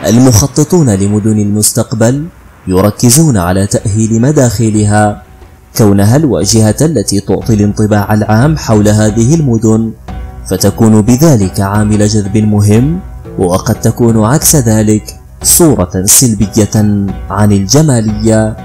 المخططون لمدن المستقبل يركزون على تأهيل مداخلها كونها الواجهة التي تعطي الانطباع العام حول هذه المدن، فتكون بذلك عامل جذب مهم، وقد تكون عكس ذلك صورة سلبية عن الجمالية.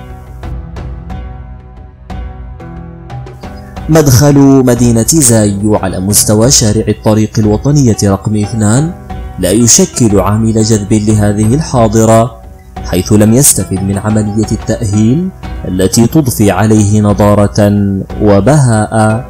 مدخل مدينة زايو على مستوى شارع الطريق الوطنية رقم 2 لا يشكل عامل جذب لهذه الحاضرة، حيث لم يستفد من عملية التأهيل التي تضفي عليه نضارة وبهاء.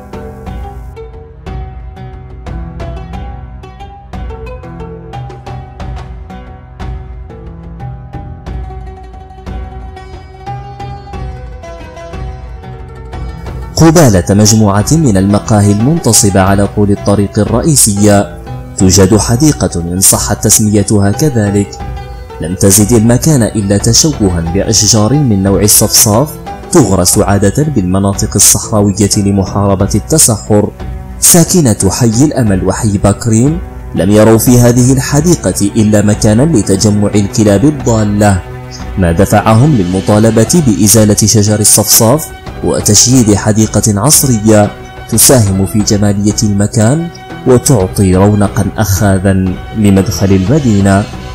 قبالة مجموعة من المقاهي المنتصبة على طول الطريق الرئيسية توجد حديقة إن صحت تسميتها كذلك، لم تزد المكان إلا تشوها بأشجار من نوع الصفصاف تغرس عادة بالمناطق الصحراوية لمحاربة التصحر. ساكنة حي الأمل وحي بكرين لم يروا في هذه الحديقة إلا مكانا لتجمع الكلاب الضالة، ما دفعهم للمطالبة بإزالة شجر الصفصاف وتشييد حديقة عصرية تساهم في جمالية المكان وتعطي رونقا أخاذا لمدخل المدينة.